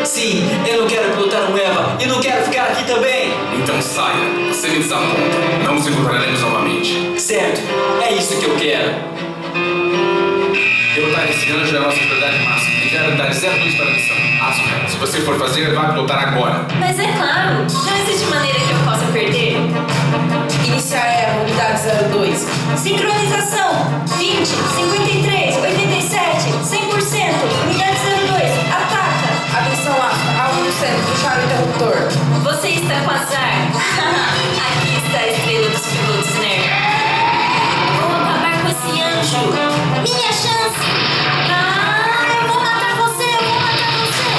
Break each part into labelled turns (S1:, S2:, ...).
S1: Sim, eu não quero pilotar um Eva e não quero ficar aqui também.
S2: Então saia, você me desaponta. Não nos encontraremos novamente.
S1: Certo, é isso que eu quero.
S2: Pilotar esse ano já é a nossa prioridade máxima. E quero dar 0 pontos para a missão. Asuka, se você for fazer, vá pilotar agora.
S3: Mas é claro, não existe maneira que eu possa perder.
S4: Iniciar Eva, unidade 02.
S3: Sincronização 20, 53, 87, 100%. Unidade 02, ataca.
S4: Atenção, Asuka, alvo no centro, puxar o interruptor.
S3: Você está com azar. Aqui está a estrela dos pilotos nerd. Vou acabar com esse anjo. Minha chance. Eu vou matar você, eu vou matar você.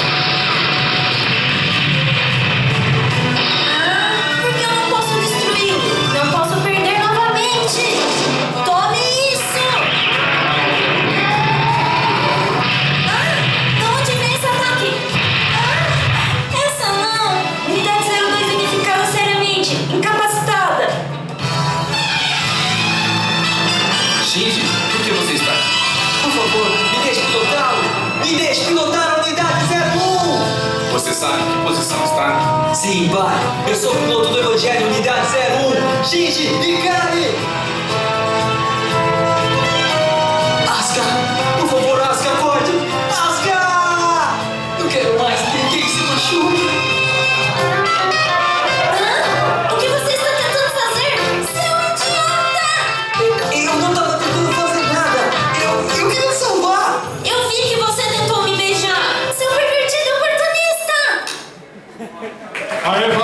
S3: Por que eu não posso destruí-lo? Não posso perder novamente. Tome isso. De onde vem esse ataque? Essa não. Unidade 02 unificada seriamente. Incapacitada.
S2: Shinji, por que você está?
S1: Por favor, me deixe pilotá-lo. Me deixe pilotar a unidade 01.
S2: Você sabe em que posição está?
S1: Sim, pai. Eu sou o piloto do Evangelho, unidade 01. Shinji, Ikari. Asuka, por favor, Asuka, acorde. Asuka! Não quero mais que ninguém se machuque.
S3: O que você está tentando fazer? Seu idiota!
S1: Eu não estava tentando fazer nada. Eu queria salvar.
S3: Eu vi que você tentou me beijar. Seu pervertido oportunista!
S5: A Eva